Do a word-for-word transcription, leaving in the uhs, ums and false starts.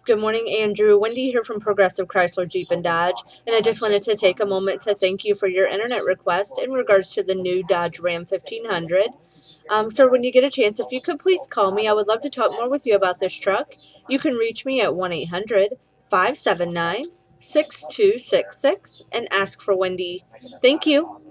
Good morning, Andrew. Wendy here from Progressive Chrysler Jeep and Dodge, and I just wanted to take a moment to thank you for your internet request in regards to the new Dodge Ram fifteen hundred. Um, sir, when you get a chance, if you could please call me, I would love to talk more with you about this truck. You can reach me at one eight hundred, five seven nine, six two six six and ask for Wendy. Thank you.